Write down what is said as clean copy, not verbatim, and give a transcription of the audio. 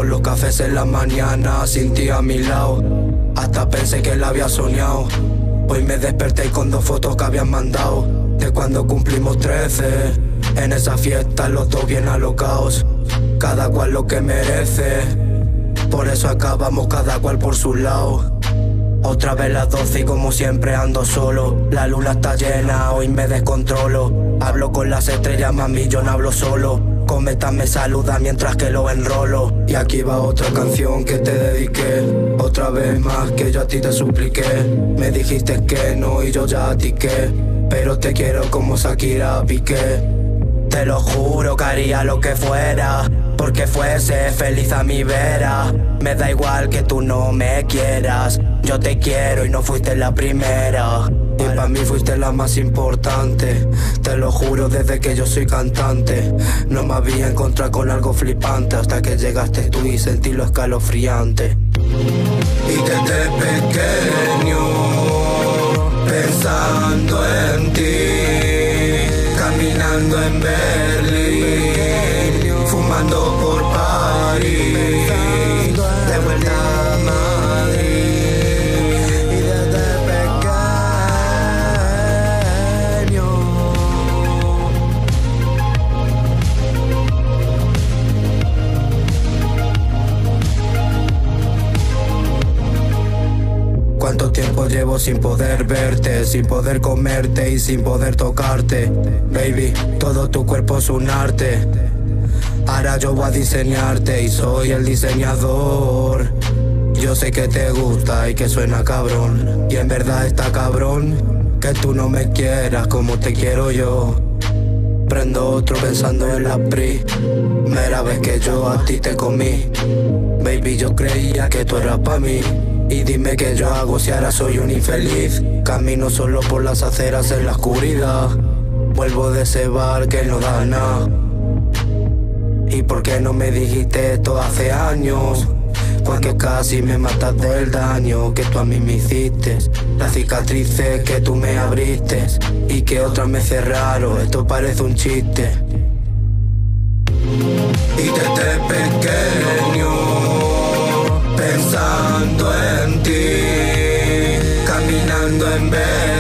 por los cafés en la mañana, sin ti a mi lado. Hasta pensé que la había soñado. Hoy me desperté con 2 fotos que habían mandado de cuando cumplimos 13. En esa fiesta los dos bien alocaos, cada cual lo que merece. Por eso acabamos cada cual por su lado. Otra vez las 12 y como siempre ando solo. La luna está llena, hoy me descontrolo. Hablo con las estrellas, mami, yo no hablo solo. Cometas me saluda mientras que lo enrolo. Y aquí va otra canción que te dediqué. Otra vez más que yo a ti te supliqué. Me dijiste que no y yo ya a ti que. Pero te quiero como Shakira Piqué. Te lo juro que haría lo que fuera porque fuese feliz a mi vera. Me da igual que tú no me quieras, yo te quiero y no fuiste la primera. Y para mí fuiste la más importante. Te lo juro desde que yo soy cantante. No me había encontrado con algo flipante hasta que llegaste tú y sentí lo escalofriante. Y desde pequeño pensando en ti, caminando en Berlín, fumando por París, de vuelta a Madrid. Y desde pequeño ¿cuánto tiempo llevo sin poder verte, sin poder comerte y sin poder tocarte? Baby, todo tu cuerpo es un arte. Ahora yo voy a diseñarte y soy el diseñador. Yo sé que te gusta y que suena cabrón, y en verdad está cabrón que tú no me quieras como te quiero yo. Prendo otro pensando en la primera vez que yo a ti te comí. Baby, yo creía que tú eras pa' mí. Y dime qué yo hago si ahora soy un infeliz. Camino solo por las aceras en la oscuridad. Vuelvo de ese bar que no da nada. ¿Y por qué no me dijiste esto hace años? Cuando casi me matas del daño que tú a mí me hiciste. Las cicatrices que tú me abriste y que otras me cerraron. Esto parece un chiste. Y desde pequeño pensando en ti, caminando en vez